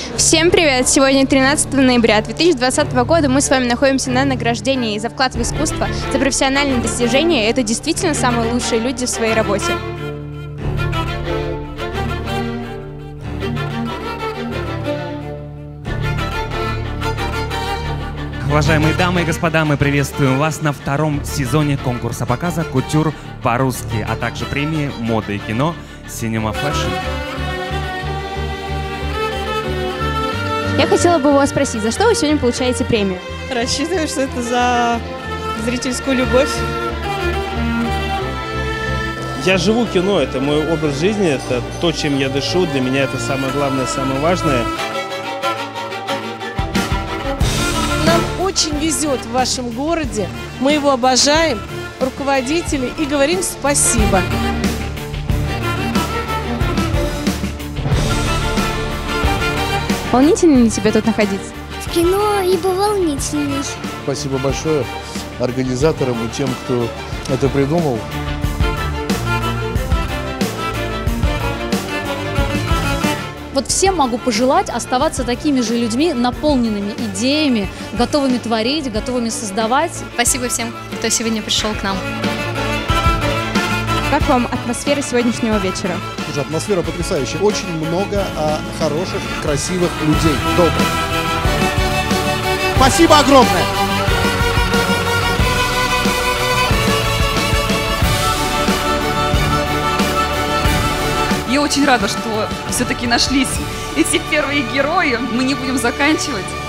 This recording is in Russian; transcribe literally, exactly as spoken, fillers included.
Всем привет! Сегодня тринадцатое ноября две тысячи двадцатого года. Мы с вами находимся на награждении за вклад в искусство, за профессиональные достижения. Это действительно самые лучшие люди в своей работе. Уважаемые дамы и господа, мы приветствуем вас на втором сезоне конкурса показа «Кутюр по-русски», а также премии «Мода и кино» Cinema Fashion. Я хотела бы у вас спросить, за что вы сегодня получаете премию? Рассчитываю, что это за зрительскую любовь. Я живу кино, это мой образ жизни, это то, чем я дышу. Для меня это самое главное, самое важное. Нам очень везет в вашем городе. Мы его обожаем, руководители, и говорим спасибо. Волнительно ли тебе тут находиться? В кино ибо волнительный. Спасибо большое организаторам и тем, кто это придумал. Вот всем могу пожелать оставаться такими же людьми, наполненными идеями, готовыми творить, готовыми создавать. Спасибо всем, кто сегодня пришел к нам. Как вам атмосфера сегодняшнего вечера? Слушай, атмосфера потрясающая. Очень много а, хороших, красивых людей. Добрых. Спасибо огромное! Я очень рада, что все-таки нашлись эти первые герои. Мы не будем заканчивать.